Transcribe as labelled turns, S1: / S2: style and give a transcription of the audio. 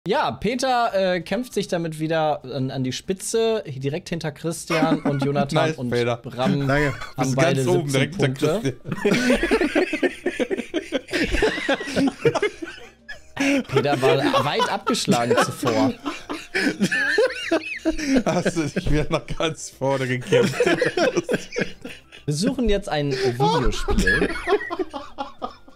S1: Ja, Peter kämpft sich damit wieder an die Spitze, direkt hinter Christian und Jonathan
S2: nice,
S1: und
S2: Peter.
S1: Bram
S2: Danke.
S1: haben beide
S2: ganz oben
S1: 17
S2: direkt
S1: Punkte. Peter war weit abgeschlagen zuvor.
S2: Hast du dich wieder nach ganz vorne gekämpft?
S1: Wir suchen jetzt ein Videospiel.